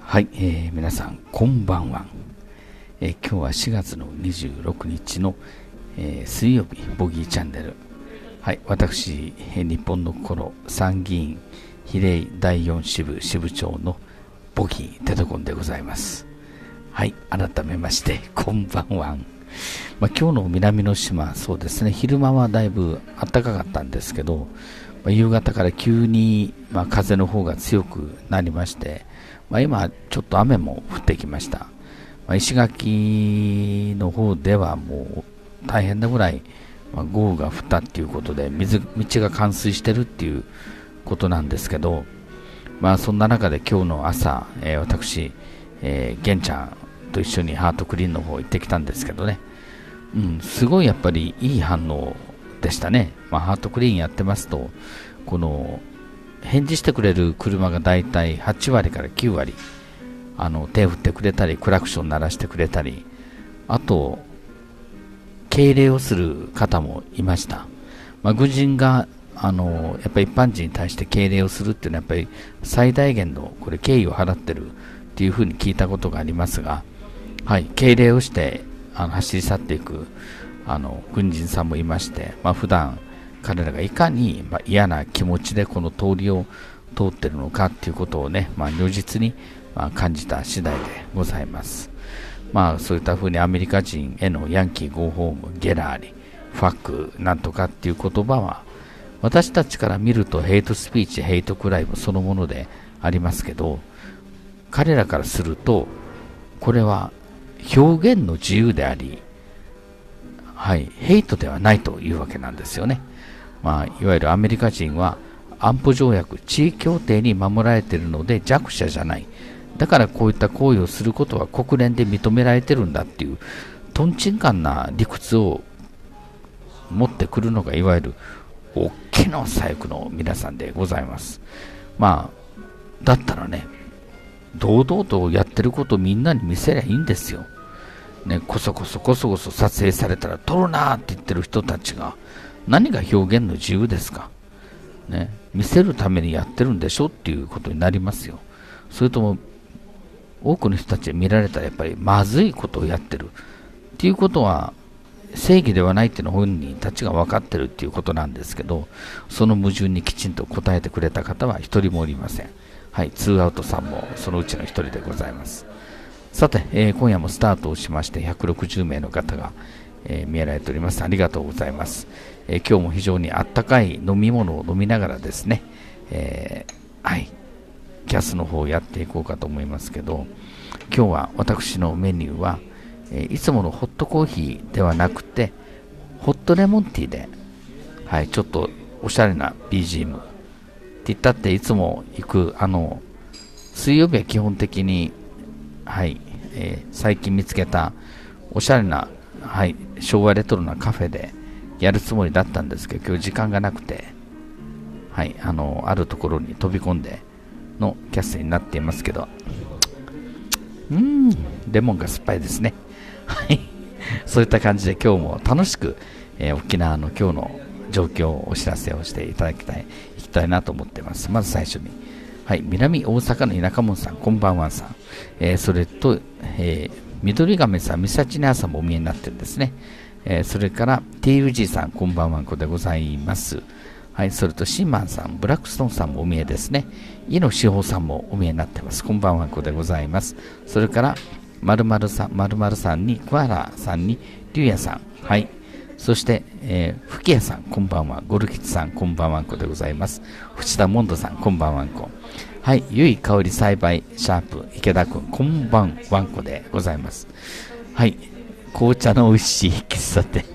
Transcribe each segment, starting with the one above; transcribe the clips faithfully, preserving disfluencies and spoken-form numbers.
はい、えー、皆さんこんばんは、えー、今日はしがつのにじゅうろくにちの、えー、水曜日ボギーチャンネル。はい、私、えー、日本の心参議院比例だいよん支部支部長のボギーテトコンでございます。はい、改めましてこんばんは。まあ、今日の南の島、そうですね、昼間はだいぶ暖かかったんですけど、まあ、夕方から急に、まあ、風の方が強くなりまして、まあ、今ちょっと雨も降ってきました。まあ、石垣の方ではもう大変なぐらい、まあ、豪雨が降ったっていうことで水道が冠水してるっていうことなんですけど、まあ、そんな中で今日の朝、えー、私、えー、玄ちゃんと一緒にハートクリーンの方行ってきたんですけどね、うん、すごいやっぱりいい反応でしたね。まあ、ハートクリーンやってますと、この返事してくれる車がだいたいはちわりからきゅうわり、あの手を振ってくれたりクラクション鳴らしてくれたり、あと敬礼をする方もいました。まあ、軍人があのやっぱり一般人に対して敬礼をするっていうのはやっぱり最大限のこれ敬意を払ってるっていうふうに聞いたことがありますが、はい、敬礼をしてあの走り去っていくあの軍人さんもいまして、まあ、普段彼らがいかに、まあ、嫌な気持ちでこの通りを通っているのかということをね、まあ、如実に、まあ、感じた次第でございます。まあ、そういったふうにアメリカ人へのヤンキーゴーホーム、ゲラーリ、ファックなんとかっていう言葉は私たちから見るとヘイトスピーチ、ヘイトクライムそのものでありますけど、彼らからするとこれは表現の自由であり、はい、ヘイトではないというわけなんですよね。まあ、いわゆるアメリカ人は安保条約、地位協定に守られているので弱者じゃない。だからこういった行為をすることは国連で認められてるんだっていうとんちんかんな理屈を持ってくるのがいわゆるおっきの左翼の皆さんでございます。まあ、だったらね、堂々とやってることをみんなに見せりゃいいんですよ。ね、こそこそこそこそ撮影されたら撮るなーって言ってる人たちが何が表現の自由ですか、ね、見せるためにやってるんでしょっていうことになりますよ。それとも多くの人たちに見られたらやっぱりまずいことをやってるっていうことは正義ではないっていうのを本人たちが分かってるっていうことなんですけど、その矛盾にきちんと答えてくれた方は一人もおりません。はい、ツーアウトさんもそのうちの一人でございます。さて、えー、今夜もスタートをしましてひゃくろくじゅうめいの方が、えー、見えられております。ありがとうございます。えー、今日も非常にあったかい飲み物を飲みながらですね、えー、はい、キャスの方をやっていこうかと思いますけど、今日は私のメニューは、えー、いつものホットコーヒーではなくてホットレモンティーで、はい、ちょっとおしゃれな ビージーエム って言ったっていつも行くあの水曜日は基本的に、はい、えー、最近見つけたおしゃれな、はい、昭和レトロなカフェでやるつもりだったんですけど、今日時間がなくて、はい、あのあるところに飛び込んでのキャスになっていますけど、うーん、レモンが酸っぱいですね。はい、そういった感じで今日も楽しく、えー、沖縄の今日の状況をお知らせをしていただきたい、いきたいなと思っています。まず最初に、はい、南大阪の田舎門さん、こんばんはさん、えー、それと、えー、緑亀さん、みさちねあさんもお見えになってるんですね。えー、それから ティーユージー さん、こんばんはんこでございます。はい、それとシーマンさん、ブラックストーンさんもお見えですね。井野志保さんもお見えになってます。こんばんはんこでございます。それからまるまるさん、まるまるさんに桑原さんに龍也さん、はい、そして、えー、吹谷さん、こんばんは。ゴルキツさん、こんばんはんこでございます。淵田モンドさん、こんばんはんこ。はい、ゆい香り栽培シャープ池田くん、こんばんわんこでございます。はい、紅茶の美味しい喫茶店。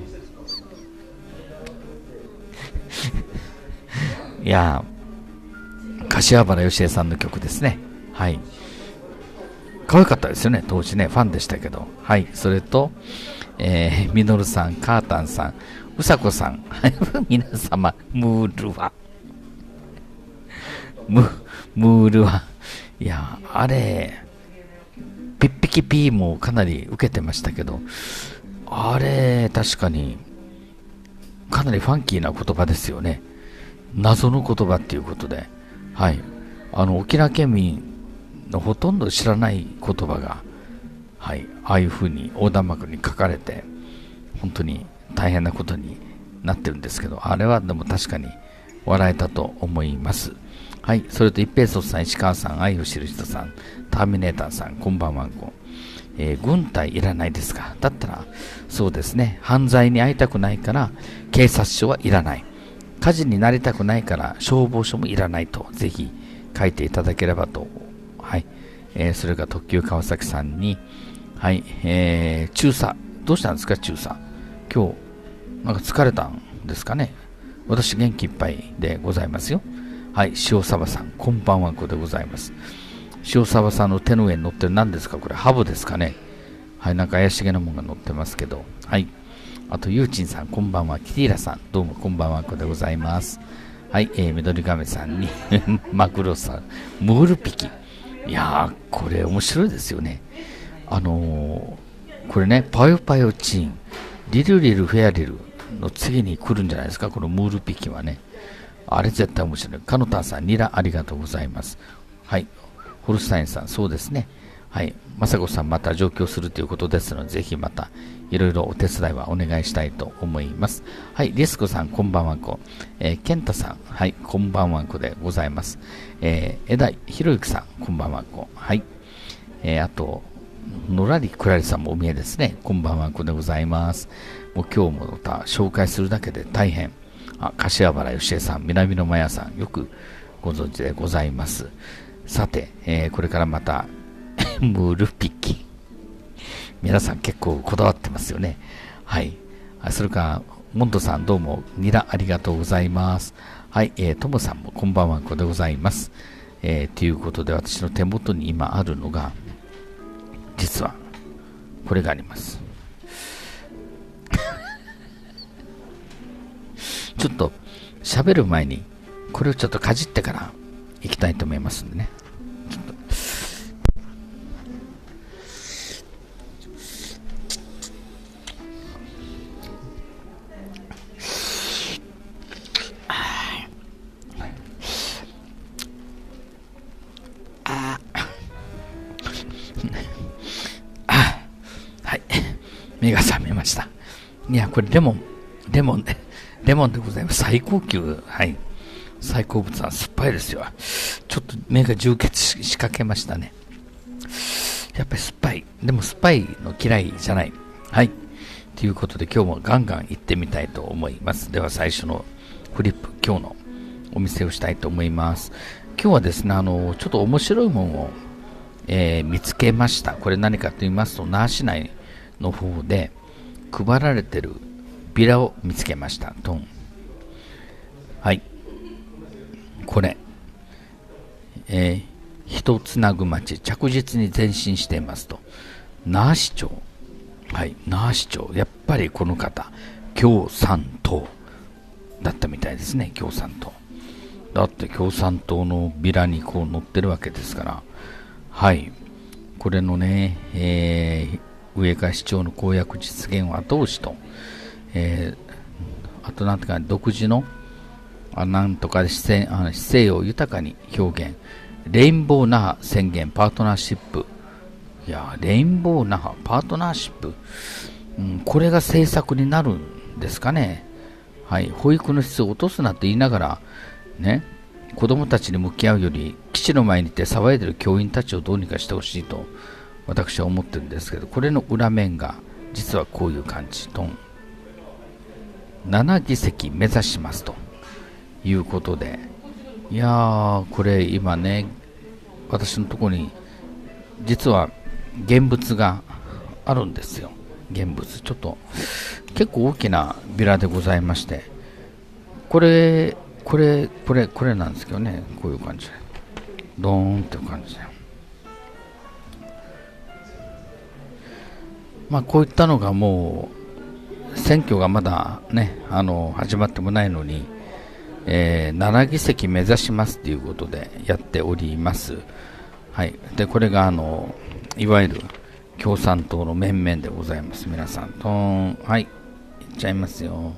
いやー、柏原芳恵さんの曲ですね。はい、可愛かったですよね、当時ね、ファンでしたけど。はい、それと、えー、みのるさん、カータンさん、うさこさん、皆様、ムールは、ム、ムールは、いや、あれ、ピッピキピーもかなり受けてましたけど、あれ、確かに、かなりファンキーな言葉ですよね。謎の言葉っていうことで、はい、あの沖縄県民のほとんど知らない言葉が、はい、ああいうふうに横断幕に書かれて本当に大変なことになってるんですけど、あれはでも確かに笑えたと思います。はい、それと一平卒さん、石川さん、愛を知る人さん、ターミネーターさん、こんばんはんこ、えー、軍隊いらないですか。だったらそうですね、犯罪に遭いたくないから警察署はいらない、火事になりたくないから消防署もいらないとぜひ書いていただければと。はい、えー、それから特急川崎さんに、はい、えー、中佐どうしたんですか。中佐今日なんか疲れたんですかね。私元気いっぱいでございますよ。はい、塩サバさん、こんばんはんこでございます。塩サバさんの手の上に乗ってる何ですか。これハブですかね。はい、なんか怪しげなものが乗ってますけど。はい、あとゆうちんさん、こんばんは。キティーラさん、どうもこんばんはんこでございます。はい、えー、緑亀さんにマグロさん、ムールピキ、いやーこれ面白いですよね。あのー、これね、パヨパヨチーン、リルリルフェアリルの次に来るんじゃないですか、このムールピキはね。あれ絶対面白い。カノタンさん、ニラありがとうございます。はい、ホルスタインさん、そうですね。はい、まさこさんまた上京するということですので、ぜひまたいろいろお手伝いはお願いしたいと思います。はい、リスコさん、こんばんはんこ。えー、ケンタさん、はい、こんばんはんこでございます。えー、枝井ひろゆきさん、こんばんはんこ。はい、えー、あと、のらりくらりさんもお見えですね。こんばんはんこでございます。もう今日もまた紹介するだけで大変。あ、柏原芳恵さん、南野麻也さん、よくご存知でございます。さて、えー、これからまたムールピッキ、皆さん結構こだわってますよね。はい、それからモンドさん、どうもニラありがとうございます。はい、えー、トモさんもこんばんはんこでございます。えー、ということで、私の手元に今あるのが実はこれがありますちょっと喋る前にこれをちょっとかじってからいきたいと思いますんでね。ちょっと目が覚めました。いや、これレモン、レモンで、レモンでございます。最高級、はい。最高物は酸っぱいですよ。ちょっと目が充血しかけましたね。やっぱり酸っぱい。でも酸っぱいの嫌いじゃない。はい。ということで今日もガンガン行ってみたいと思います。では最初のフリップ、今日のお見せをしたいと思います。今日はですね、あの、ちょっと面白いものを、えー、見つけました。これ何かと言いますと、那覇市内の方で配られてるビラを見つけました。トン。はい。これ、えー、人つなぐ町、着実に前進していますと。那覇市長。はい。那覇市長。やっぱりこの方、共産党だったみたいですね。共産党。だって共産党のビラにこう載ってるわけですから。はい。これのね、えー、上川市長の公約実現を後押しと、えー、あとなんていうか独自のあなんとか姿勢、あ姿勢を豊かに表現、レインボー那覇宣言パートナーシップ、いやレインボー那覇パートナーシップ、うん、これが政策になるんですかね。はい、保育の質を落とすなと言いながらね、子どもたちに向き合うより基地の前にいて騒いでる教員たちをどうにかしてほしいと私は思ってるんですけど、これの裏面が実はこういう感じ。トンななぎせき目指しますということで、いやーこれ今ね、私のところに実は現物があるんですよ。現物ちょっと結構大きなビラでございまして、これこれこれこれなんですけどね、こういう感じでドーンっていう感じで、まあ、こういったのがもう選挙がまだね、あの始まってもないのに、えー、ななぎせき目指しますということでやっております。はい、でこれがあのいわゆる共産党の面々でございます。皆さんトーン、はい、いっちゃいますよ。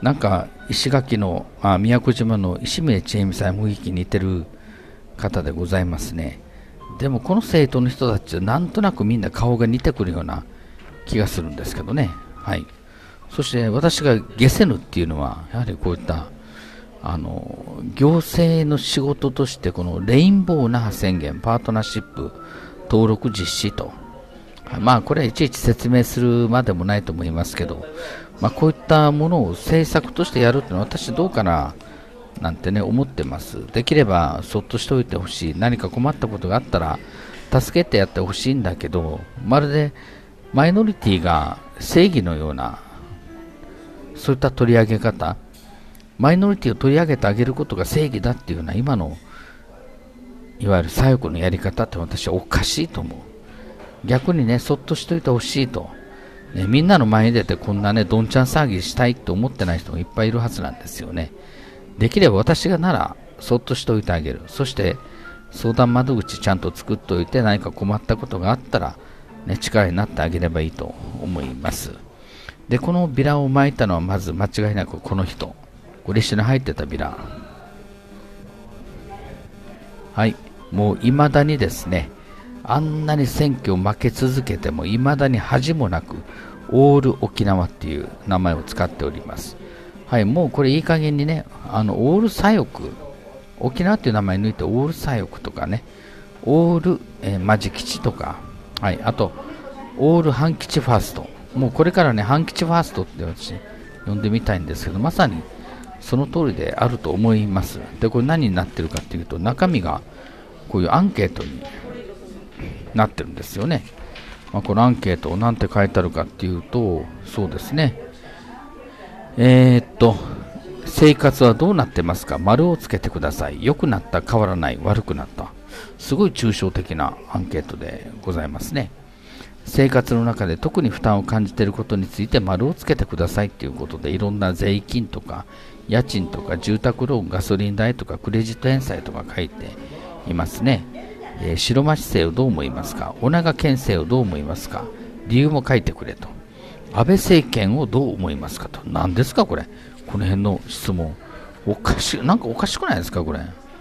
なんか石垣のあ宮古島の石目千恵美さん雰囲気に似てる方でございますね。でもこの政党の人たちはなんとなくみんな顔が似てくるような気がするんですけどね。はい。そして私が下せぬっていうのはやはりこういったあの行政の仕事としてこのレインボー那覇宣言パートナーシップ登録実施と、まあこれはいちいち説明するまでもないと思いますけど、まあ、こういったものを政策としてやるっていうのは私どうかななんてね思ってます。できればそっとしておいてほしい。何か困ったことがあったら助けてやってほしいんだけど、まるでマイノリティが正義のようなそういった取り上げ方、マイノリティを取り上げてあげることが正義だっていうような今のいわゆる左翼のやり方って私はおかしいと思う。逆にねそっとしといてほしいと、ね、みんなの前に出てこんなねどんちゃん騒ぎしたいと思ってない人もいっぱいいるはずなんですよね。できれば私がならそっとしておいてあげる。そして相談窓口ちゃんと作っておいて何か困ったことがあったら、ね、力になってあげればいいと思います。でこのビラを巻いたのはまず間違いなくこの人、これ一緒に入ってたビラ、はい、もういまだにですねあんなに選挙を負け続けてもいまだに恥もなくオール沖縄っていう名前を使っております。はい、もうこれいい加減にねあのオール左翼、沖縄っていう名前抜いてオール左翼とかね、オール、えー、マジ基地とか、はい、あとオール半基地ファースト、もうこれからね半基地ファーストって私呼んでみたいんですけど、まさにその通りであると思います。でこれ何になってるかっていうと、中身がこういうアンケートになってるんですよね。まあ、このアンケートを何て書いてあるかっていうと、そうですね、えー、っと生活はどうなってますか、丸をつけてください。良くなった、変わらない、悪くなった。すごい抽象的なアンケートでございますね。生活の中で特に負担を感じていることについて丸をつけてくださいということで、いろんな税金とか家賃とか住宅ローン、ガソリン代とかクレジット返済とか書いていますね。えー、白町政をどう思いますか、小長県政をどう思いますか、理由も書いてくれと、安倍政権をどう思いますかと。何ですかこれ、この辺の質問おかしい、なんかおかしくないですかこれ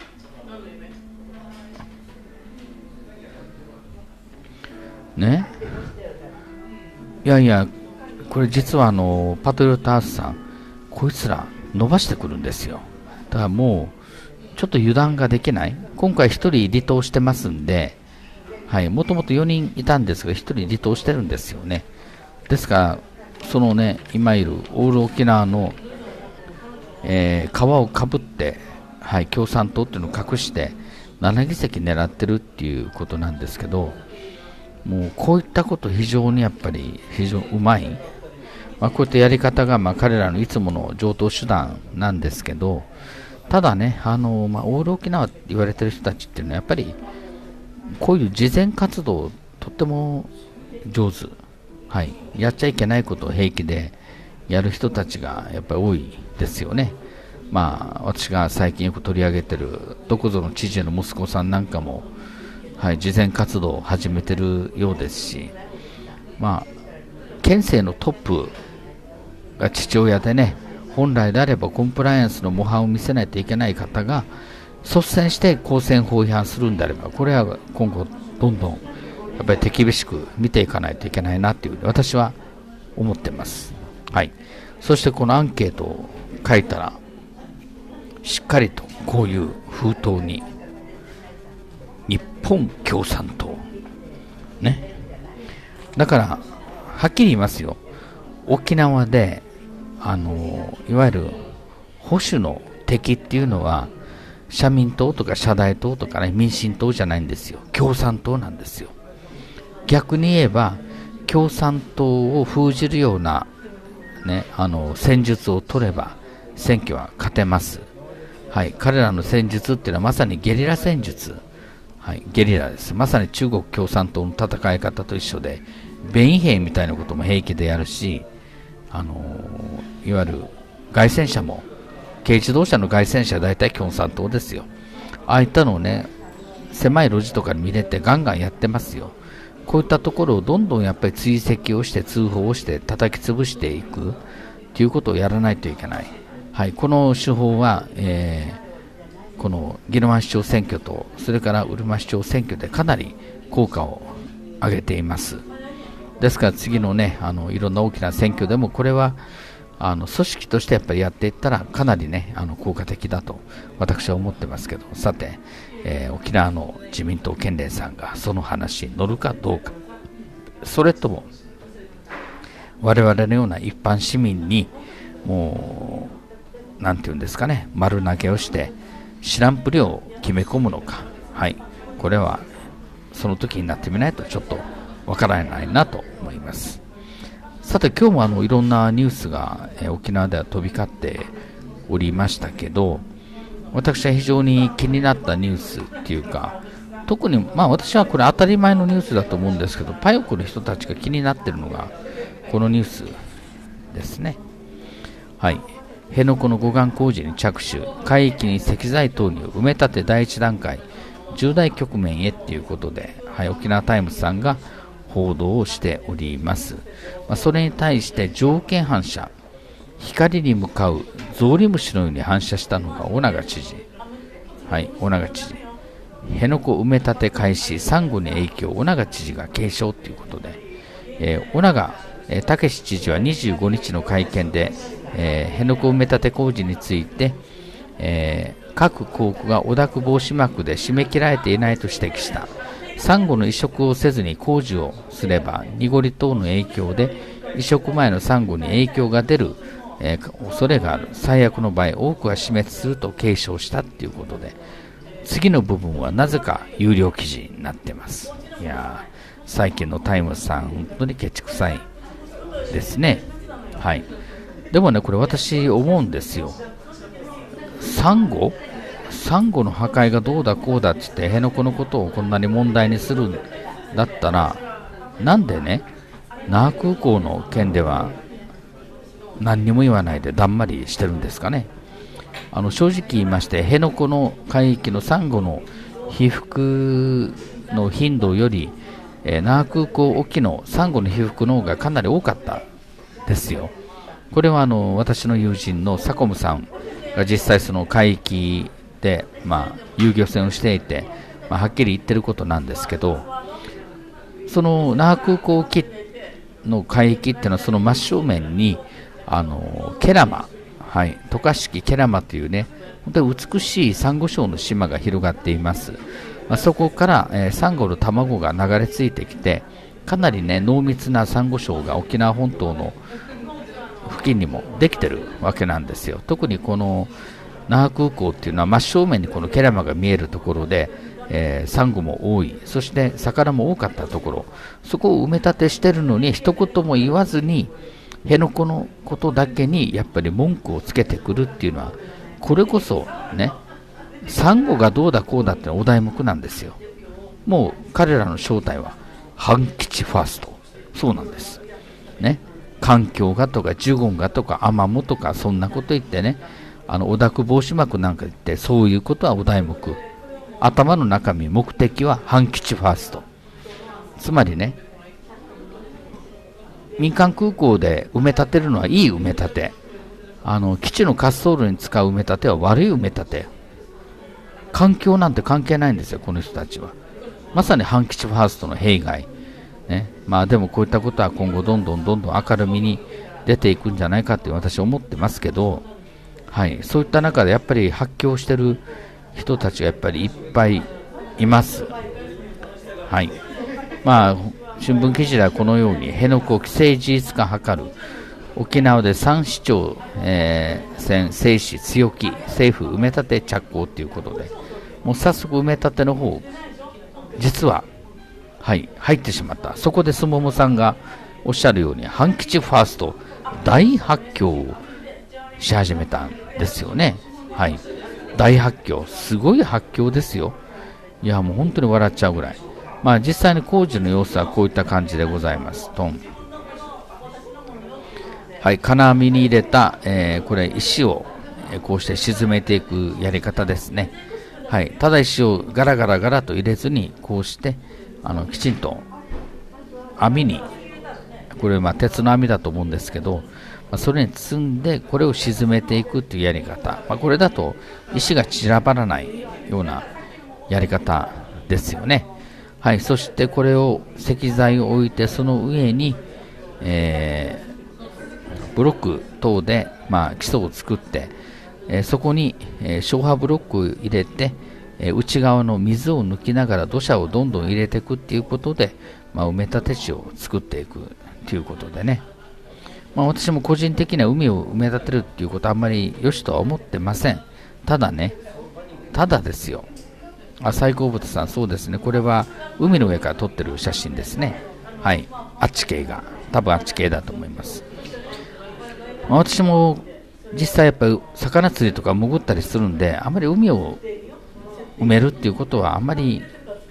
ね。いやいや、これ実はあのパトリオットアースさん、こいつら伸ばしてくるんですよ。だからもうちょっと油断ができない。今回ひとり離党してますんで、はい、もともとよにんいたんですがひとり離党してるんですよね。ですからそのね今いるオール沖縄の、えー、皮をかぶって、はい、共産党っていうのを隠してななぎせき狙ってるっていうことなんですけど、もうこういったこと非常にやっぱり非常にうまい、まあ、こういったやり方がまあ彼らのいつもの常套手段なんですけど、ただねあの、まあ、オール沖縄って言われてる人たちっていうのはやっぱりこういう慈善活動とっても上手、はい、やっちゃいけないことを平気でやる人たちがやっぱり多いですよね。まあ私が最近よく取り上げてるどこぞの知事の息子さんなんかも、はい、慈善活動を始めてるようですし、まあ県政のトップが父親でね、本来であればコンプライアンスの模範を見せないといけない方が率先して公選法違反するんであれば、これは今後どんどんやっぱり手厳しく見ていかないといけないなというふうに私は思ってます。はい。そしてこのアンケートを書いたらしっかりとこういう封筒に日本共産党ね。だからはっきり言いますよ。沖縄であのいわゆる保守の敵っていうのは社民党とか社大党とかね、民進党じゃないんですよ。共産党なんですよ。逆に言えば共産党を封じるような、ね、あの戦術を取れば選挙は勝てます。はい、彼らの戦術っていうのはまさにゲリラ戦術、はい、ゲリラです。まさに中国共産党の戦い方と一緒で、弁兵みたいなことも平気でやるし、あのー、いわゆる外戦車も軽自動車の外戦車は大体共産党ですよ。ああいったのをね狭い路地とかに見れてガンガンやってますよ。こういったところをどんどんやっぱり追跡をして通報をして叩き潰していくってということをやらないといけない。はい、この手法は、えー、この宜野湾市長選挙とそれからうるま市長選挙でかなり効果を上げています。ですから次のね、あのいろんな大きな選挙でもこれはあの組織としてやっぱりやっていったらかなりね、あの効果的だと私は思ってますけど、さて、えー、沖縄の自民党県連さんがその話に乗るかどうか、それとも我々のような一般市民にもうなんていうんですかね、丸投げをして知らんぷりを決め込むのか、はい、これはその時になってみないとちょっとわからないなと思います。さて今日もあのいろんなニュースが、えー、沖縄では飛び交っておりましたけど、私は非常に気になったニュースっていうか、特にまあ私はこれ当たり前のニュースだと思うんですけど、パヨクの人たちが気になっているのがこのニュースですね。はい、辺野古の護岸工事に着手、海域に石材投入、埋め立て第一段階重大局面へということで、はい、沖縄タイムズさんが報道をしております。まあ、それに対して条件反射、光に向かうゾウリムシのように反射したのが尾長知事。はい、尾長知事。辺野古埋め立て開始、サンゴに影響、尾長知事が警鐘ということで、えー、尾長武史知事はにじゅうごにちの会見で、えー、辺野古埋め立て工事について、えー、各工区が汚濁防止膜で締め切られていないと指摘した。サンゴの移植をせずに工事をすれば濁り等の影響で移植前のサンゴに影響が出る、えー、恐れがある。最悪の場合多くは死滅すると警鐘したということで、次の部分はなぜか有料記事になっています。いやー、最近のタイムズさん本当にケチくさいですね。はい。でもね、これ私思うんですよ。サンゴサンゴの破壊がどうだこうだって言って辺野古のことをこんなに問題にするんだったら、なんでね、那覇空港の件では何にも言わないでだんまりしてるんですかね。あの正直言いまして、辺野古の海域のサンゴの被覆の頻度より、えー、那覇空港沖のサンゴの被覆の方がかなり多かったですよ。これはあの私の友人のサコムさんが実際その海域で、まあ、遊漁船をしていて、まあ、はっきり言ってることなんですけど、その那覇空港沖の海域っていうのはその真正面にあのケラマ、はい、渡嘉敷ケラマというね、本当に美しいサンゴ礁の島が広がっています。まあ、そこから、えー、サンゴの卵が流れ着いてきて、かなりね濃密なサンゴ礁が沖縄本島の付近にもできてるわけなんですよ。特にこの那覇空港っていうのは真正面にこのケラマが見えるところで、えー、サンゴも多い、そして魚も多かったところ、そこを埋め立てしてるのに一言も言わずに辺野古のことだけにやっぱり文句をつけてくるっていうのは、これこそね、サンゴがどうだこうだってお題目なんですよ。もう彼らの正体は反基地ファースト、そうなんですね。環境がとかジュゴンがとかアマモとかそんなこと言ってね、あの汚濁防止膜なんか言って、そういうことはお題目、頭の中身目的は反基地ファースト。つまりね、民間空港で埋め立てるのはいい埋め立て、あの基地の滑走路に使う埋め立ては悪い埋め立て、環境なんて関係ないんですよ、この人たちは。まさに反基地ファーストの弊害ね。まあでもこういったことは今後どんどんどんどん明るみに出ていくんじゃないかって私は思ってますけど、はい、そういった中でやっぱり発狂してる人たちがやっぱりいっぱいいます。はい、まあ新聞記事ではこのように辺野古既成事実化図る、沖縄でさん市町、えー、選制止強気、政府埋め立て着工ということで、もう早速埋め立ての方実は、はい、入ってしまった。そこでスモモさんがおっしゃるように反基地ファースト大発狂をし始めたんですよね。はい、大発狂、すごい発狂ですよ。いやもう本当に笑っちゃうぐらい。まあ実際に工事の様子はこういった感じでございます。トン、はい、金網に入れた、えー、これ石を、えー、こうして沈めていくやり方ですね。はい、ただ石をガラガラガラと入れずに、こうしてあのきちんと網にこれまあ鉄の網だと思うんですけど、まあ、それに積んでこれを沈めていくっていうやり方、まあ、これだと石が散らばらないようなやり方ですよね。はい、そしてこれを石材を置いて、その上に、えー、ブロック等で、まあ、基礎を作って、えー、そこに、えー、消波ブロックを入れて、えー、内側の水を抜きながら土砂をどんどん入れていくっていうことで、まあ、埋め立て地を作っていくということでね、まあ、私も個人的には海を埋め立てるっていうことはあんまり良しとは思ってません。ただね、ただですよ。あ、最高豚さん、そうですね。これは海の上から撮ってる写真ですね。はい。あっち系が。多分あっち系だと思います。まあ、私も実際やっぱり魚釣りとか潜ったりするんで、あまり海を埋めるっていうことはあんまり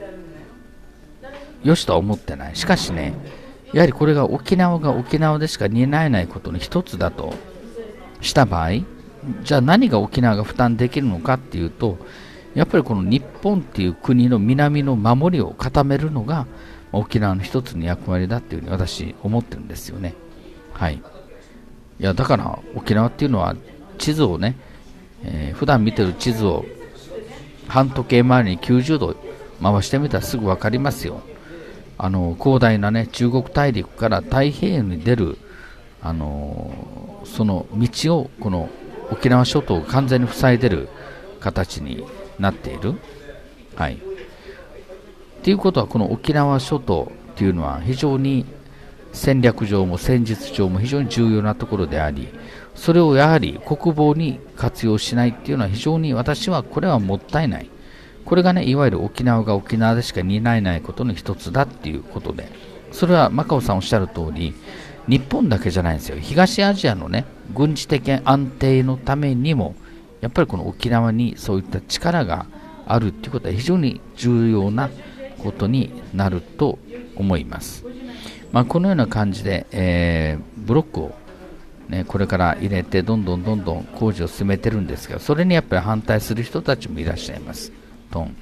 良しとは思ってない。しかしね、やはりこれが沖縄が沖縄でしか担えないことの一つだとした場合、じゃあ何が沖縄が負担できるのかっていうと、やっぱりこの日本っていう国の南の守りを固めるのが沖縄の一つの役割だっていうふうに私思ってるんですよね。はい。いやだから沖縄っていうのは地図をね、えー、普段見てる地図を半時計回りにきゅうじゅうど回してみたらすぐ分かりますよ。あの広大なね中国大陸から太平洋に出る、あのー、その道をこの沖縄諸島を完全に塞いでる形になっている。はい。ということはこの沖縄諸島っていうのは非常に戦略上も戦術上も非常に重要なところであり、それをやはり国防に活用しないっていうのは非常に私はこれはもったいない。これがねいわゆる沖縄が沖縄でしか担えないことの一つだっていうことで、それはマカオさんおっしゃる通り日本だけじゃないんですよ。東アジアのね軍事的安定のためにもやっぱりこの沖縄にそういった力があるっていうことは非常に重要なことになると思います。まあ、このような感じで、えー、ブロックを、ね、これから入れてどんどんどんどん工事を進めてるんですけど、それにやっぱり反対する人たちもいらっしゃいます。トン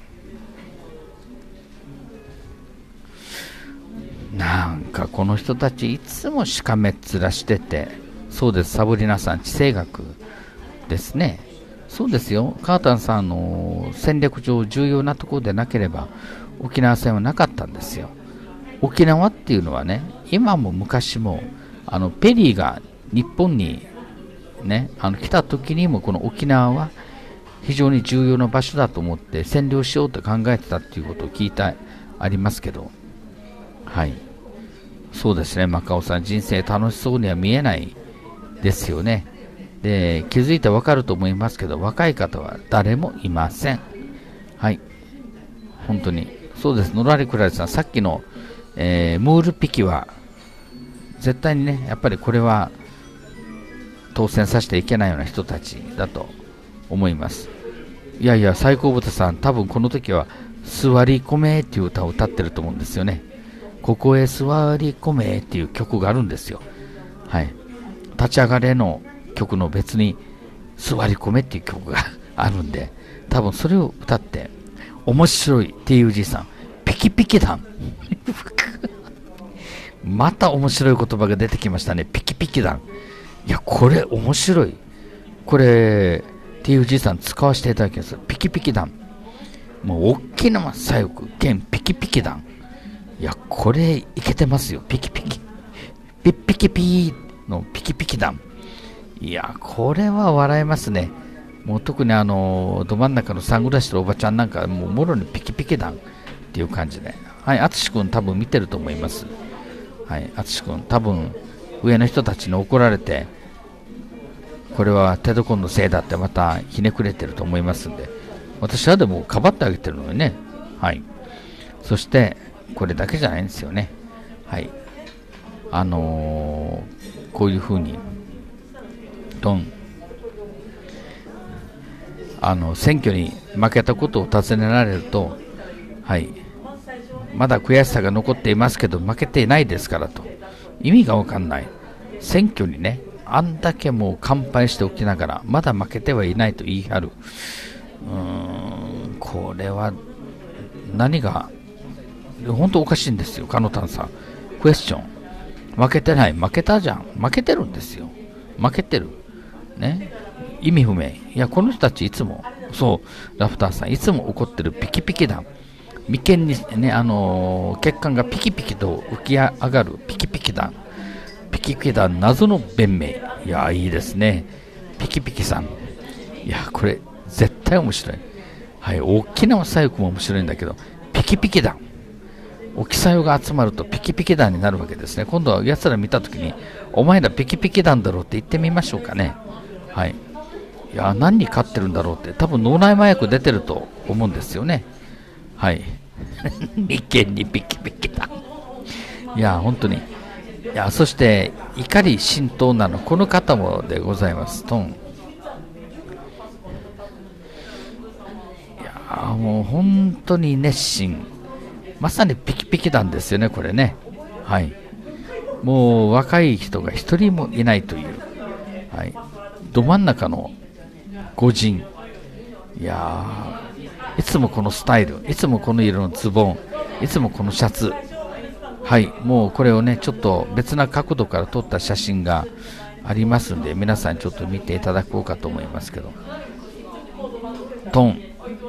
なんかこの人たちいつもしかめっ面してて、そうです、サブリナさん地政学ですね。そうですよ、カータンさんの戦略上重要なところでなければ沖縄戦はなかったんですよ。沖縄っていうのはね、今も昔もあのペリーが日本に、ね、あの来た時にもこの沖縄は非常に重要な場所だと思って占領しようと考えてたっていうことを聞いたありますけど、はい、そうですね、マカオさん人生楽しそうには見えないですよね。で気づいてわかると思いますけど、若い方は誰もいません。はい、本当にそうです。のらりくらりさん、さっきの、えー、ムールピキは絶対にね、やっぱりこれは当選させていけないような人たちだと思います。いやいや、最高豚さん、多分この時は座り込めっていう歌を歌ってると思うんですよね。ここへ座り込めっていう曲があるんですよ。はい、立ち上がれの曲の別に座り込めっていう曲があるんで、多分それを歌って面白い ティーユージー さんピキピキ団また面白い言葉が出てきましたね。ピキピキ団、いやこれ面白い。これ ティーユージー さん使わせていただきます。ピキピキ団、もう大きな左翼兼ピキピキ団、いやこれいけてますよ。ピキピキピッピキピーのピキピキ団、いやこれは笑えますね。もう特にあのど真ん中のサングラスしてるおばちゃんなんかもうもろにピキピキ団っていう感じで、はい、あつしくん多分見てると思います。はい、あつしくん多分上の人たちに怒られて、これはテドコンのせいだってまたひねくれてると思いますんで、私はでもかばってあげてるのにね。はい、そしてこれだけじゃないんですよね。はい、あのー、こういうふうにドンあの選挙に負けたことを尋ねられると、はい、まだ悔しさが残っていますけど負けていないですからと、意味が分かんない。選挙にねあんだけもう乾杯しておきながらまだ負けてはいないと言い張る。うーん、これは何が本当おかしいんですよ。カノタンさんクエスチョン負けてない、負けたじゃん、負けてるんですよ、負けてる、ね、意味不明。いや、この人たちいつも、そう、ラフターさん、いつも怒ってるピキピキ団、眉間にね、あのー、血管がピキピキと浮き上がるピキピキ団、ピキピキ団、謎の弁明。いや、いいですね、ピキピキさん。いや、これ、絶対面白い。はい、大きな左翼も面白いんだけど、ピキピキ団。沖左翼が集まるとピキピキ団になるわけですね。今度は奴ら見たときに、お前らピキピキ団だろうって言ってみましょうかね。はい。いや、何に勝ってるんだろうって、多分脳内麻薬出てると思うんですよね。はい。眉間にピキピキ団。いや、本当に。いや、そして、怒り浸透なの、この方もでございます。トン。いや、もう本当に熱心。まさにピキピキ団ですよね、これね。はい。もう若い人が一人もいないという、はい。ど真ん中の御人。いやー、いつもこのスタイル、いつもこの色のズボン、いつもこのシャツ。はい。もうこれをね、ちょっと別な角度から撮った写真がありますんで、皆さんちょっと見ていただこうかと思いますけど。トン。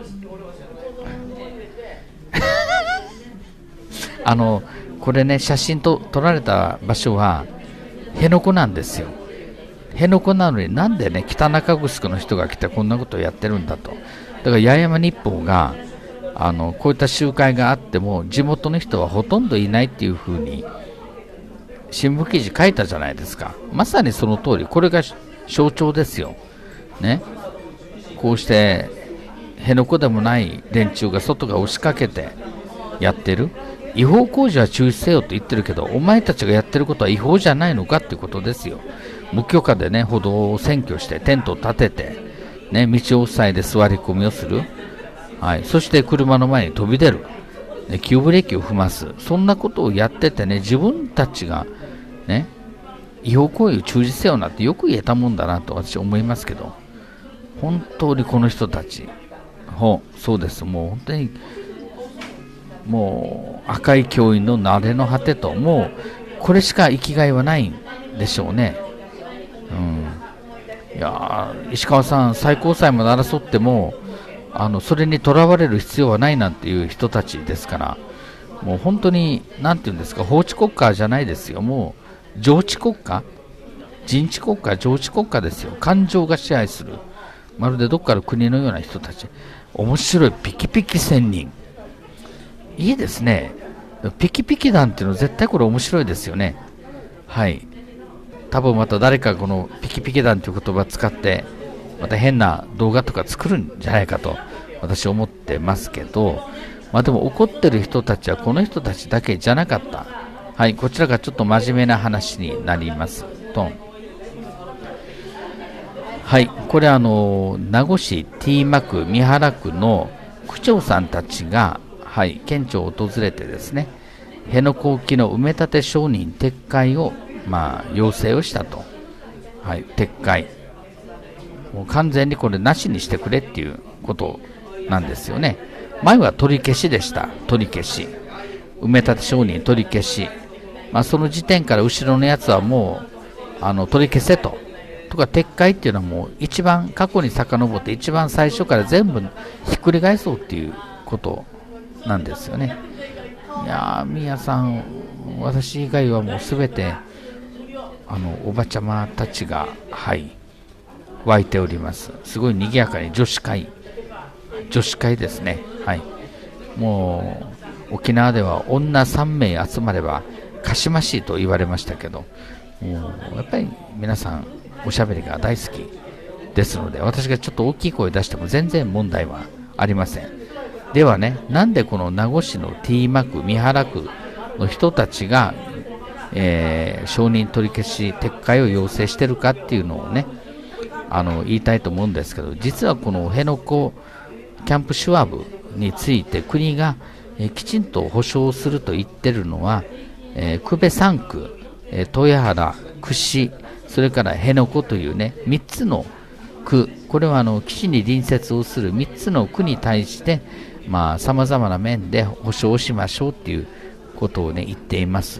あのこれね、写真と撮られた場所は辺野古なんですよ。辺野古なのになんでね、北中城の人が来てこんなことをやってるんだと。だから八重山日報があのこういった集会があっても地元の人はほとんどいないっていうふうに新聞記事書いたじゃないですか。まさにその通り、これが象徴ですよ、ね、こうして辺野古でもない連中が外が押しかけてやってる。違法工事は中止せよと言ってるけど、お前たちがやってることは違法じゃないのかっていうことですよ。無許可でね、歩道を占拠してテントを立てて、ね、道を塞いで座り込みをする、はい、そして車の前に飛び出る、ね、急ブレーキを踏ます、そんなことをやっててね、自分たちがね、違法行為を中止せよなってよく言えたもんだなと私は思いますけど、本当にこの人たち、ほそうです、もう本当にもう赤い教員の慣れの果てと、もうこれしか生きがいはないんでしょうね。うん、いや石川さん、最高裁まで争ってもあのそれにとらわれる必要はないなんていう人たちですから、もう本当になんていうんですか、法治国家じゃないですよ、もう上治国家、人治国家、上治国家ですよ。感情が支配する、まるでどっかの国のような人たち。面白い、ピキピキ仙人、いいですね。ピキピキ団っていうのは絶対これ面白いですよね。はい。多分また誰かこのピキピキ団という言葉を使ってまた変な動画とか作るんじゃないかと私は思ってますけど、まあでも怒ってる人たちはこの人たちだけじゃなかった。はい、こちらがちょっと真面目な話になりますと、はい、これあの名護市 T マ区三原区の区長さんたちが、はい、県庁を訪れてですね、辺野古沖の埋め立て承認撤回を、まあ、要請をしたと、はい、撤回、もう完全にこれなしにしてくれっていうことなんですよね。前は取り消しでした。取り消し、埋め立て承認取り消し、まあ、その時点から後ろのやつはもうあの取り消せととか撤回っていうのはもう一番過去に遡って一番最初から全部ひっくり返そうっていうことなんですよね。いやー、宮さん、私以外はもうすべてあのおばちゃまたちが、はい、湧いております。すごい賑やかに女子会、女子会ですね。はい、もう沖縄では女さんめい集まればかしましいと言われましたけど、もうやっぱり皆さんおしゃべりが大好きですので、私がちょっと大きい声出しても全然問題はありません。ではね、なんでこの名護市の T マ区三原区の人たちが、えー、承認取り消し撤回を要請してるかっていうのをね、あの言いたいと思うんですけど、実はこの辺野古キャンプシュワブについて国が、えー、きちんと保証すると言ってるのは、えー、久米さん区、えー、豊原、串、それから辺野古というねみっつの区、これはあの基地に隣接をするみっつの区に対してさまざまな面で保証しましょうっていうことをね言っています。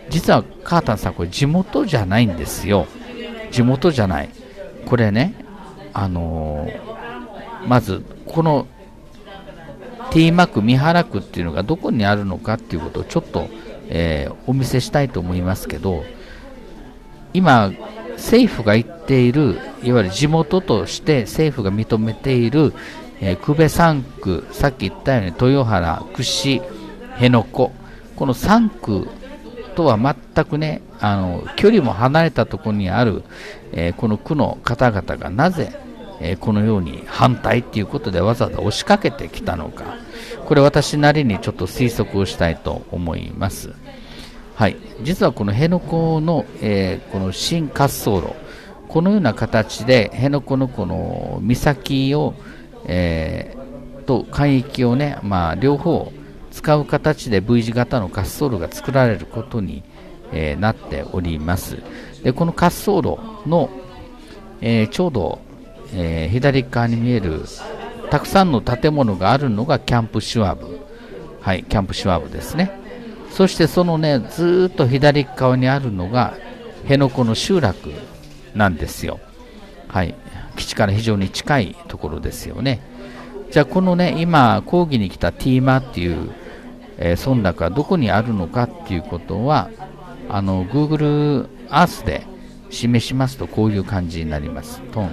実はカータンさん、これ地元じゃないんですよ。地元じゃない。これね、あのー、まずこの T マーク三原区っていうのがどこにあるのかっていうことをちょっと、えー、お見せしたいと思いますけど、今政府が言っている、いわゆる地元として政府が認めている、えー、久米さん区、さっき言ったように豊原、串、辺野古、このさん区とは全くね、あの距離も離れたところにある、えー、この区の方々がなぜ、えー、このように反対ということでわざわざ押しかけてきたのか、これ私なりにちょっと推測をしたいと思います。はい、実はこの辺野古の、えー、この新滑走路、このような形で辺野古のこの岬を、えー、と海域をね、まあ、両方使う形で V 字型の滑走路が作られることに、えー、なっております。でこの滑走路の、えー、ちょうど、えー、左側に見えるたくさんの建物があるのがキャンプシュワブ、はい、キャンプシュワブですね。そしてそのね、ずーっと左側にあるのが辺野古の集落なんですよ。はい、基地から非常に近いところですよね。じゃあこのね、今講義に来たティーマっていう、えー、村落はどこにあるのかっていうことは、あの Google Earth で示しますとこういう感じになります。トン、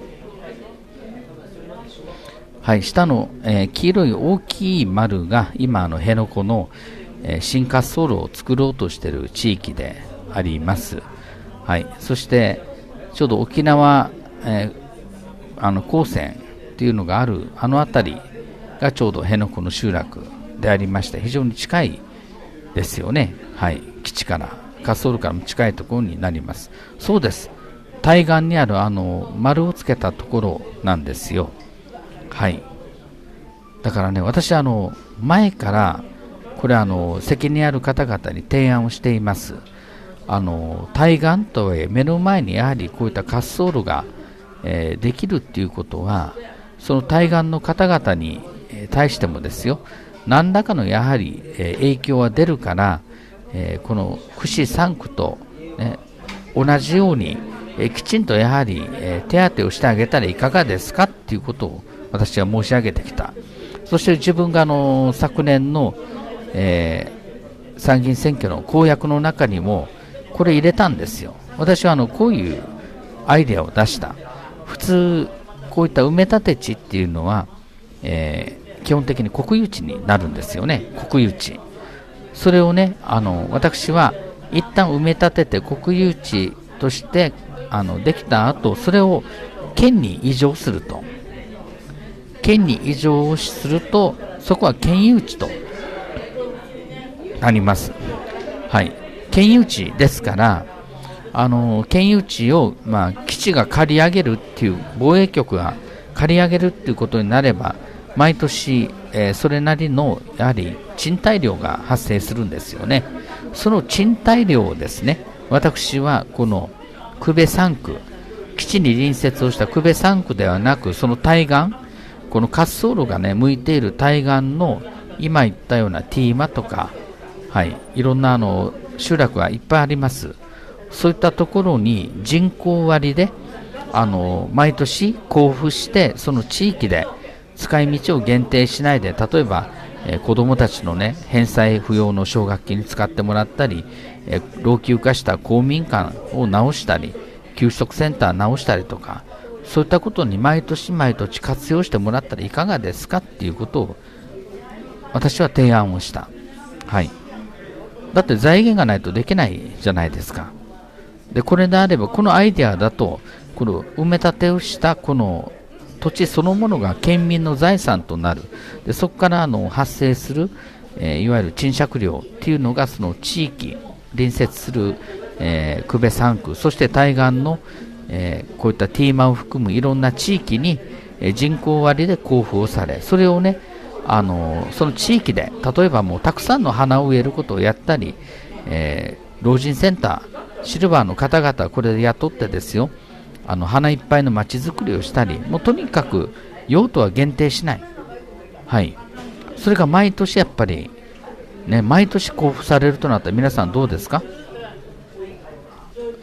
はい、下の、えー、黄色い大きい丸が今あの辺野古の、えー、新滑走路を作ろうとしている地域であります。はい、そしてちょうど沖縄、えー、あの高専っていうのがあるあの辺りがちょうど辺野古の集落でありまして、非常に近いですよね。はい、基地から滑走路からも近いところになります。そうです、対岸にあるあの丸をつけたところなんですよ。はい、だからね、私あの前からこれあの責任ある方々に提案をしています。あの対岸とはいえ目の前にやはりこういった滑走路が、えー、できるっていうことは、その対岸の方々に、えー、対してもですよ、何らかのやはり、えー、影響は出るから、えー、この串さん区と、ね、同じように、えー、きちんとやはり、えー、手当てをしてあげたらいかがですかっていうことを私は申し上げてきた。そして自分があの昨年の、えー、参議院選挙の公約の中にもこれ入れたんですよ。私はあのこういうアイデアを出した。普通こういった埋め立て地っていうのは、えー、基本的に国有地になるんですよね。国有地、それをね、あの私は一旦埋め立てて国有地としてあのできた後、それを県に移譲すると、県に移譲をするとそこは県有地となります。はい、県有地ですから、あの県有地を、まあ、基地が借り上げるっていう、防衛局が借り上げるっていうことになれば、毎年、えー、それなりのやはり賃貸料が発生するんですよね。その賃貸料をですね、私はこの久米さん区、基地に隣接をした久米さん区ではなく、その対岸、この滑走路がね向いている対岸の今言ったようなティーマとか、はい、いろんなあの集落がいっぱいあります。そういったところに人口割であの毎年交付して、その地域で使い道を限定しないで、例えば、えー、子どもたちのね返済不要の奨学金に使ってもらったり、えー、老朽化した公民館を直したり、給食センター直したりとか、そういったことに毎年毎年活用してもらったらいかがですかっていうことを私は提案をした。はい、だって財源がないとできないじゃないですか。でこれであれば、このアイデアだと、この埋め立てをしたこの土地そのものが県民の財産となる。でそこからあの発生する、えー、いわゆる賃借料っていうのが、その地域隣接する、えー、久米さん区、そして対岸の、えー、こういったティーマを含むいろんな地域に、えー、人口割で交付をされ、それをね、あのー、その地域で例えばもうたくさんの花を植えることをやったり、えー、老人センター、シルバーの方々これで雇ってですよ、あの花いっぱいのまちづくりをしたり、もうとにかく用途は限定しない、はい、それが毎年やっぱり、ね、毎年交付されるとなったら皆さんどうですか。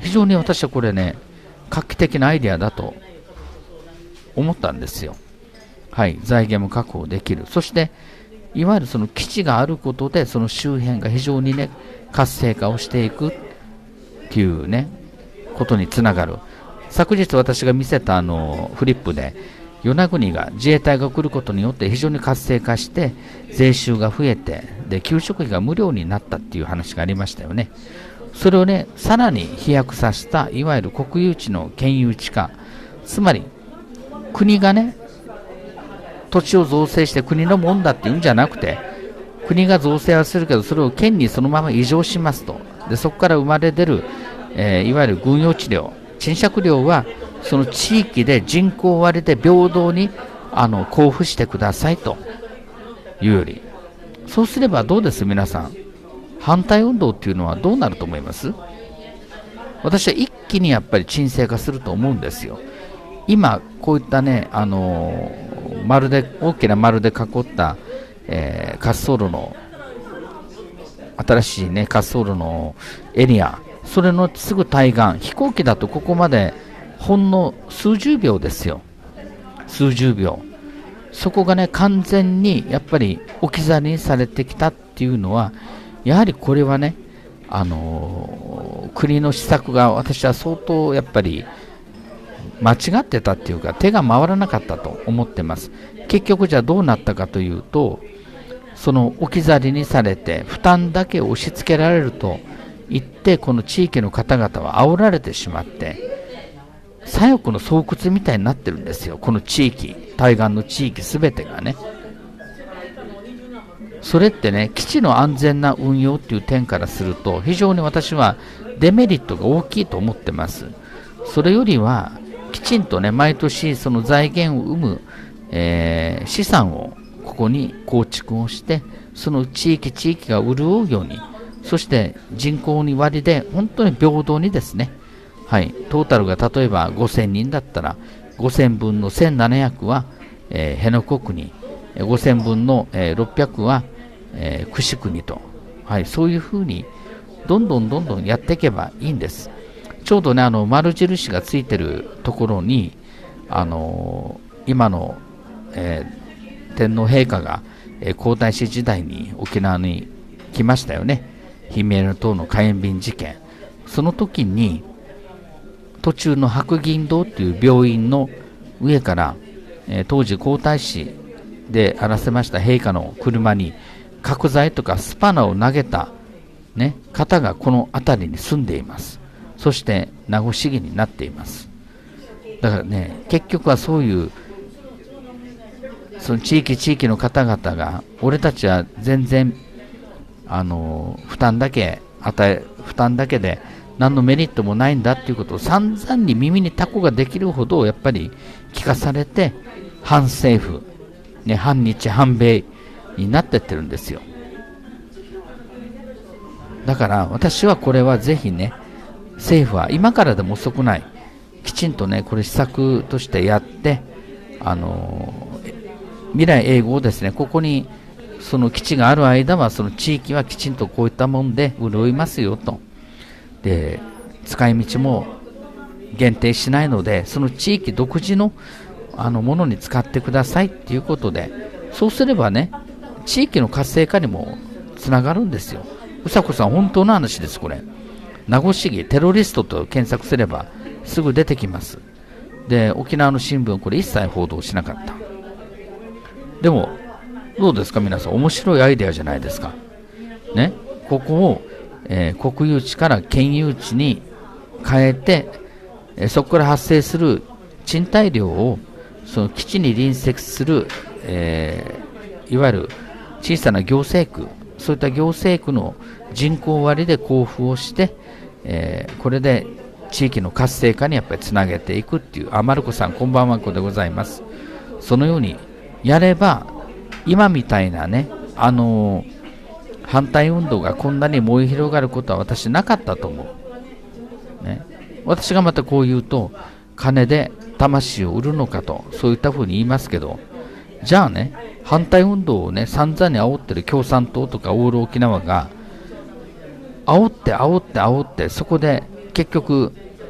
非常に私はこれね、画期的なアイデアだと思ったんですよ。はい、財源も確保できる。そして、いわゆるその基地があることで、その周辺が非常にね、活性化をしていくっていうね、ことにつながる。昨日私が見せたあのフリップで、与那国が自衛隊が来ることによって非常に活性化して、税収が増えて、で給食費が無料になったっていう話がありましたよね。それをね、さらに飛躍させた、いわゆる国有地の県有地化、つまり国がね、土地を造成して国のもんだっていうんじゃなくて、国が造成はするけど、それを県にそのまま移譲しますと。でそこから生まれ出る、えー、いわゆる軍用地料、賃借料はその地域で人口割で平等にあの交付してくださいというより、そうすればどうです皆さん、反対運動っていうのはどうなると思います？私は一気にやっぱり沈静化すると思うんですよ。今こういったね、あのー、丸で大きな丸で囲った、えー、滑走路の新しいね滑走路のエリア、それのすぐ対岸、飛行機だとここまでほんの数十秒ですよ。数十秒。そこがね完全にやっぱり置き去りにされてきたっていうのは、やはりこれはね、あのー、国の施策が私は相当やっぱり間違ってたっていうか、手が回らなかったと思ってます。結局じゃあどうなったかというと、その置き去りにされて負担だけを押し付けられると言って、この地域の方々は煽られてしまって、左翼の巣窟みたいになってるんですよ。この地域、対岸の地域すべてがね。それってね、基地の安全な運用っていう点からすると、非常に私はデメリットが大きいと思ってます。それよりはきちんとね、毎年その財源を生む、えー、資産をここに構築をして、その地域地域が潤うように、そして人口に割で本当に平等にですね、はい、トータルが例えばごせんにんだったらごせんぶんのせんななひゃくは、えー、辺野古区に、ごせんぶんの、えー、ろっぴゃくは、えー、串区にと、はい、そういうふうにどんどんどんどんやっていけばいいんです。ちょうどね、あの丸印がついてるところに、あのー、今の、えー、天皇陛下が、えー、皇太子時代に沖縄に来ましたよね。ヒメール島の火炎瓶事件。その時に途中の白銀堂っていう病院の上から、えー、当時皇太子であらせました陛下の車に角材とかスパナを投げた、ね、方がこの辺りに住んでいます。そして名護市議になっています。だからね、結局はそういうその地域地域の方々が、俺たちは全然あの負担だけ与え負担だけで何のメリットもないんだっていうことを散々に耳にタコができるほどやっぱり聞かされて、反政府、ね、反日反米になってってるんですよ。だから私はこれはぜひね、政府は今からでも遅くない、きちんとねこれ施策としてやって、あの未来永劫ですね、ここにその基地がある間はその地域はきちんとこういったもんで潤いますよと。で使い道も限定しないので、その地域独自のあのものに使ってくださいっていうことで、そうすればね地域の活性化にもつながるんですよ。うさこさん、本当の話です。これ名護市議テロリストと検索すればすぐ出てきます。で沖縄の新聞これ一切報道しなかった。でもどうですか皆さん、面白いアイデアじゃないですかね。ここを、えー、国有地から県有地に変えて、えー、そこから発生する賃貸料をその基地に隣接する、えー、いわゆる小さな行政区、そういった行政区の人口割で交付をして、えー、これで地域の活性化にやっぱりつなげていくっていう。あ、マルコさんこんばんは、こでございます。そのようにやれば今みたいなね、あのー、反対運動がこんなに燃え広がることは私なかったと思う、ね、私がまたこう言うと金で魂を売るのかと、そういったふうに言いますけど、じゃあね反対運動をね散々に煽ってる共産党とかオール沖縄が煽って煽って煽って、そこで結局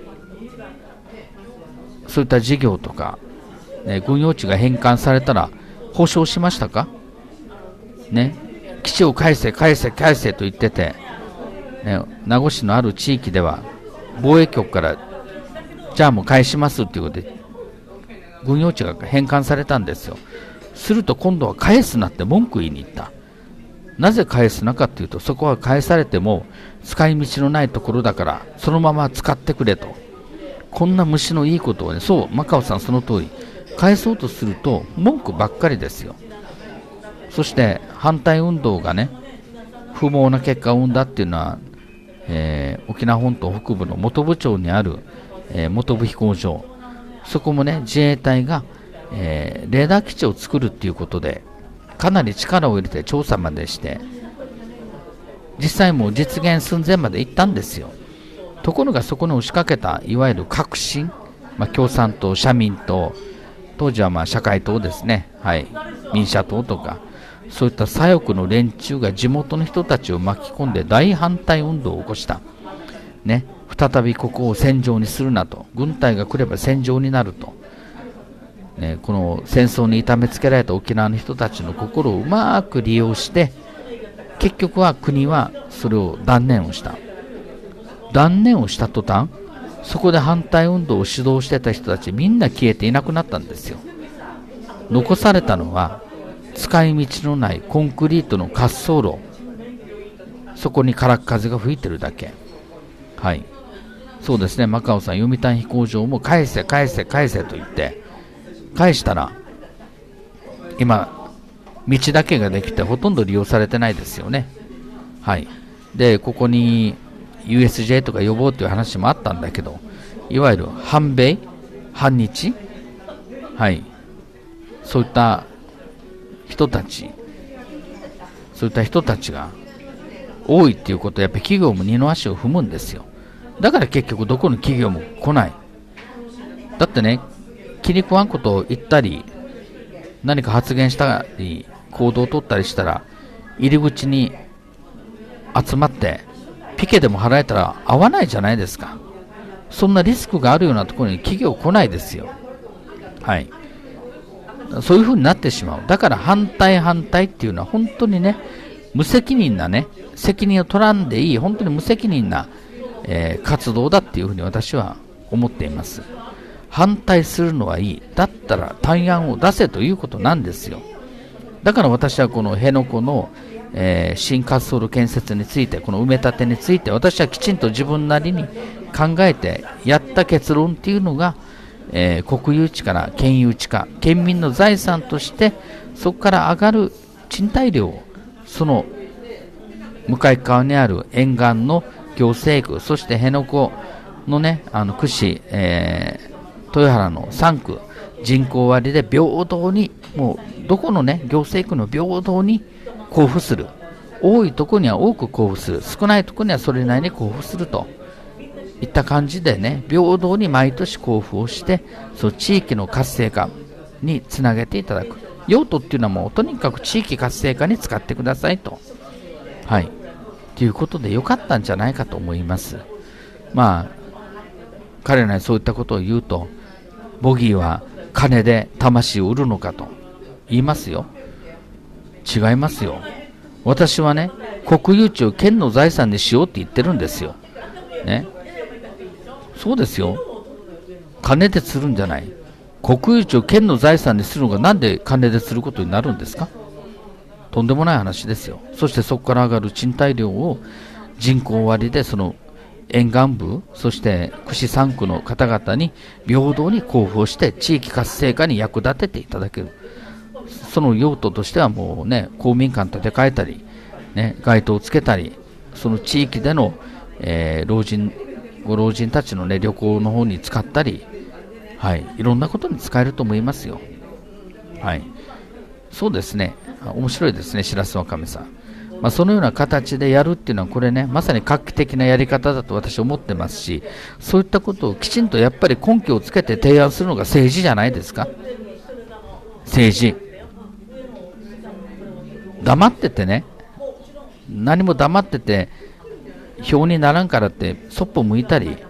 そういった事業とか、ね、軍用地が返還されたら保証しましたかね、基地を返せ返せ返せと言ってて、ね、名護市のある地域では防衛局からじゃあもう返しますっていうことで軍用地が返還されたんですよ。すると今度は返すなって文句言いに行った。なぜ返すなかっていうと、そこは返されても使い道のないところだからそのまま使ってくれと。こんな虫のいいことをね、そう、マカオさんその通り、返そうとすると文句ばっかりですよ。そして反対運動がね、不毛な結果を生んだっていうのは、えー、沖縄本島北部の本部町にある、えー、本部飛行場、そこもね、自衛隊が、えー、レーダー基地を作るっていうことで、かなり力を入れて調査までして、実際もう実現寸前まで行ったんですよ。ところがそこに押しかけた、いわゆる革新、まあ、共産党、社民党、当時はまあ社会党ですね、はい、民社党とか、そういった左翼の連中が地元の人たちを巻き込んで大反対運動を起こした。ね、再びここを戦場にするなと、軍隊が来れば戦場になると、ね、この戦争に痛めつけられた沖縄の人たちの心をうまく利用して、結局は国はそれを断念をした。断念をした途端、そこで反対運動を主導してた人たちみんな消えていなくなったんですよ。残されたのは使い道のないコンクリートの滑走路、そこに空っ風が吹いてるだけ。はい、そうですね、マカオさん、読谷飛行場も返せ返せ返せと言って返したら、今道だけができてほとんど利用されてないですよね。はい、でここに ユーエスジェー とか呼ぼうという話もあったんだけど、いわゆる反米反日、はい、そういった人たちそういった人たちが多いっていうことは、やっぱり企業も二の足を踏むんですよ。だから結局どこの企業も来ない。だってね、気に食わんことを言ったり何か発言したり行動を取ったりしたら、入り口に集まってピケでも払えたら合わないじゃないですか。そんなリスクがあるようなところに企業来ないですよ。はい、そういう風になってしまう。だから反対反対っていうのは本当にね、無責任なね、責任を取らんでいい、本当に無責任な、えー、活動だっていうふうに私は思っています。反対するのはいい。だったら対案を出せということなんですよ。だから私はこの辺野古の、えー、新滑走路建設について、この埋め立てについて、私はきちんと自分なりに考えてやった結論っていうのが、えー、国有地から県有地化、県民の財産としてそこから上がる賃貸料を、その向かい側にある沿岸の行政区、そして辺野古のね、あの串、えー、豊原のさん区、人口割で平等に、もうどこのね行政区の平等に交付する。多いところには多く交付する、少ないところにはそれなりに交付するといった感じでね、平等に毎年交付をして、その地域の活性化につなげていただく。用途っていうのはもうとにかく地域活性化に使ってくださいと、はいということでよかったんじゃないかと思います。まあ彼らにそういったことを言うと、ボギーは金で魂を売るのかと言いますよ。違いますよ。私はね、国有地を県の財産にしようって言ってるんですよね。そうですよ。金で釣るんじゃない。国有地を県の財産にするのがなんで金で釣ることになるんですか。とんでもない話ですよ。そしてそこから上がる賃貸料を人口割でその沿岸部、そして串さん区の方々に平等に交付をして地域活性化に役立てていただける。その用途としてはもうね、公民館建て替えたり、ね、街灯をつけたり、その地域での、えー、老人ご老人たちの、ね、旅行の方に使ったり、はい、いろんなことに使えると思いますよ。はい、そうですね。面白いですね、しらすわかめさん。まあ、そのような形でやるっていうのは、これね、まさに画期的なやり方だと私は思ってますし、そういったことをきちんとやっぱり根拠をつけて提案するのが政治じゃないですか。政治。黙っててね、何も黙ってて票にならんからってそっぽ向いたり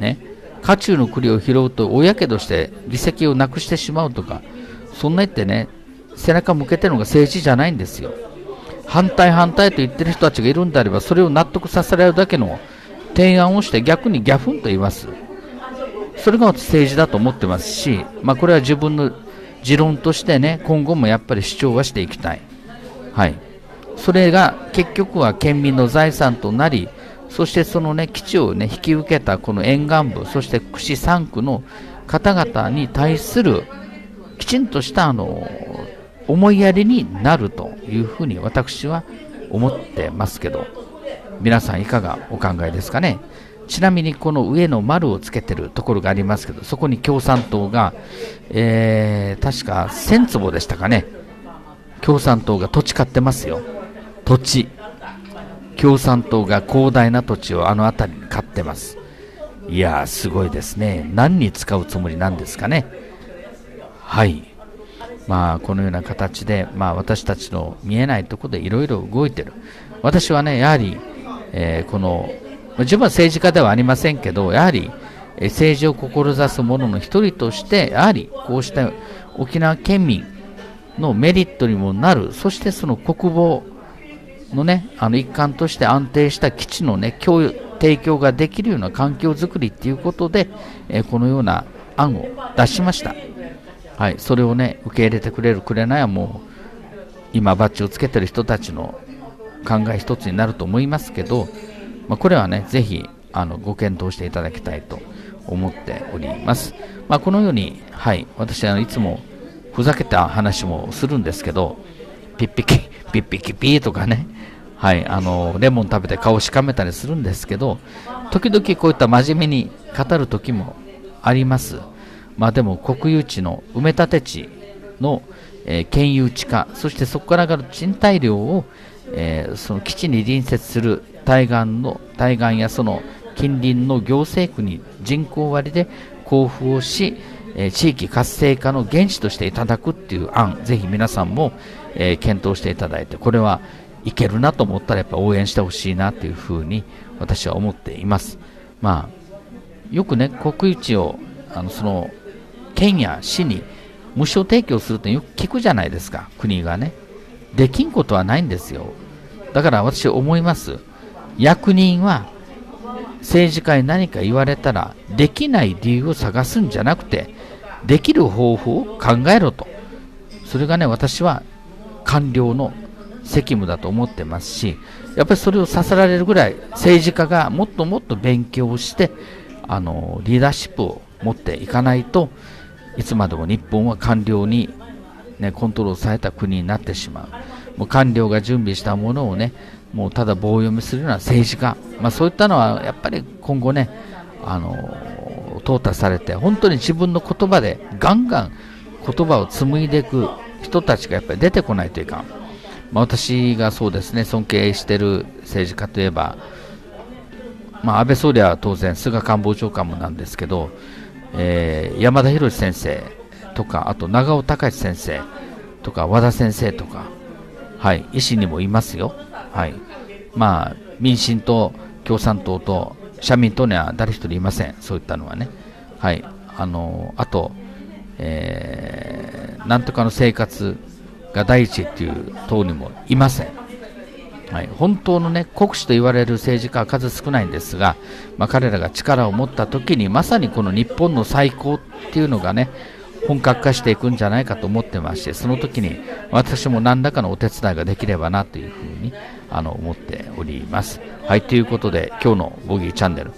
ね、家中の栗を拾うと大やけどして議席をなくしてしまうとか、そんな言ってね、背中向けてるのが政治じゃないんですよ。反対反対と言ってる人たちがいるんであれば、それを納得させられるだけの提案をして逆にギャフンと言います。それが政治だと思ってますし、まあ、これは自分の持論としてね、今後もやっぱり主張はしていきたい。はい。それが結局は県民の財産となり、そしてそのね、基地をね、引き受けたこの沿岸部、そして串さん区の方々に対するきちんとしたあの思いやりになるというふうに私は思ってますけど、皆さんいかがお考えですかね。ちなみにこの上の丸をつけてるところがありますけど、そこに共産党が、えー、確かせん坪でしたかね、共産党が土地買ってますよ。土地、共産党が広大な土地をあの辺りに買ってます。いやー、すごいですね。何に使うつもりなんですかね。はい。まあこのような形で、まあ、私たちの見えないところでいろいろ動いてる。私はね、やはり、えー、この自分は政治家ではありませんけど、やはり、えー、政治を志す者の一人として、やはりこうした沖縄県民のメリットにもなる、そしてその国防のね、あの一環として安定した基地のね、供与提供ができるような環境づくりということで、えー、このような案を出しました。はい、それをね、受け入れてくれるくれないはもう今バッジをつけてる人たちの考え一つになると思いますけど、まあ、これはね、ぜひあのご検討していただきたいと思っております。まあ、このように、はい、私はいつもふざけた話もするんですけど、ピッピキピッピキピーとかね、はい、あのレモン食べて顔しかめたりするんですけど、時々こういった真面目に語る時もあります。まあ、でも国有地の埋め立て地の、えー、県有地化、そしてそこから上がる賃貸料を、えー、その基地に隣接する対岸の対岸やその近隣の行政区に人口割で交付をし、えー、地域活性化の原資としていただくっていう案、ぜひ皆さんも、えー、検討していただいて、これはいけるなと思ったらやっぱ応援してほしいなというふうに私は思っています。まあ、よくね、国有地をあのその県や市に無償提供するとよく聞くじゃないですか。国がね、できんことはないんですよ。だから私思います。役人は政治家に何か言われたらできない理由を探すんじゃなくて、できる方法を考えろと。それがね、私は官僚の責務だと思ってますし、やっぱりそれをさせられるぐらい政治家がもっともっと勉強してあのリーダーシップを持っていかないと、いつまでも日本は官僚に、ね、コントロールされた国になってしまう。もう官僚が準備したものをね、もうただ棒読みするような政治家、まあ、そういったのはやっぱり今後ね、あの淘汰されて、本当に自分の言葉でガンガン言葉を紡いでいく人たちがやっぱり出てこないといかん。まあ、私がそうですね、尊敬している政治家といえば、まあ、安倍総理は当然菅官房長官もなんですけど、えー、山田博先生とか、あと長尾隆先生とか和田先生とか、はい、維新にもいますよ。はい、まあ民進党、共産党と社民党には誰一人いません。そういったのはね。はい、あのあと、えー、なんとかの生活が第一っていう党にもいません。はい、本当のね、国士と言われる政治家は数少ないんですが、まあ、彼らが力を持った時にまさにこの日本の再興っていうのがね、本格化していくんじゃないかと思ってまして、その時に私も何らかのお手伝いができればなというふうにあの思っております。はい、ということで今日のボギーチャンネル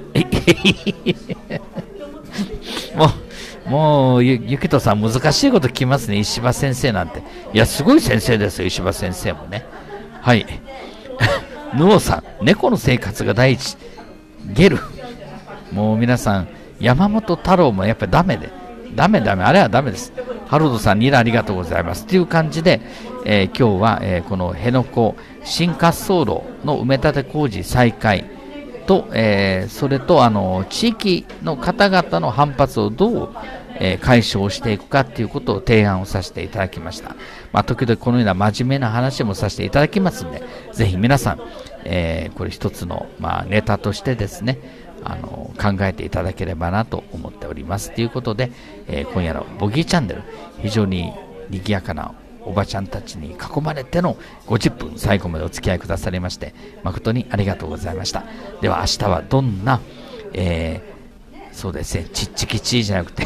もうもうゆゆきとさん難しいこと聞きますね。石破先生なんて、いやすごい先生ですよ、石破先生もね。はい。ヌオさん、猫の生活が第一。ゲル。もう皆さん、山本太郎もやっぱりダメで。ダメダメ、あれはダメです。ハロルドさん、ニラありがとうございます。という感じで、えー、今日は、えー、この辺野古新滑走路の埋め立て工事再開と、えー、それと、あの、地域の方々の反発をどう、えー、解消していくかということを提案をさせていただきました。まあ、時々このような真面目な話もさせていただきますので、ぜひ皆さん、えー、これ一つの、まあ、ネタとしてですね、 あの考えていただければなと思っております。ということで、えー、今夜のボギーチャンネル、非常に賑やかなおばちゃんたちに囲まれてのごじゅっぷん、最後までお付き合いくださりまして誠にありがとうございました。では明日はどんな、えー、そうですね、ちっちきちじゃなくて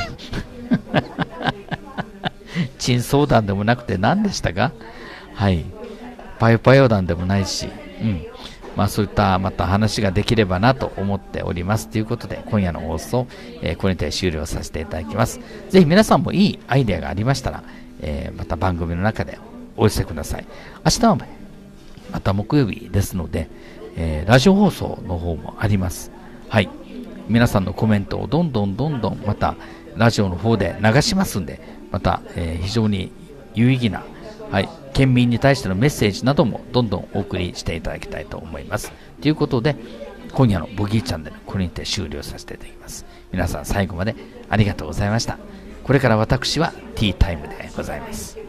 珍相談でもなくて何でしたか？はい、パヨパヨ談でもないし、うん、まあそういったまた話ができればなと思っておりますということで、今夜の放送、えー、これにて終了させていただきます。ぜひ皆さんもいいアイデアがありましたら、えー、また番組の中でお寄せください。明日はまた木曜日ですので、えー、ラジオ放送の方もあります。はい、皆さんのコメントをどんどんどんどんまたラジオの方で流しますんで、また、えー、非常に有意義な、はい、県民に対してのメッセージなどもどんどんお送りしていただきたいと思います。ということで、今夜のボギーチャンネル、これにて終了させていただきます。皆さん最後までありがとうございました。これから私はティータイムでございます。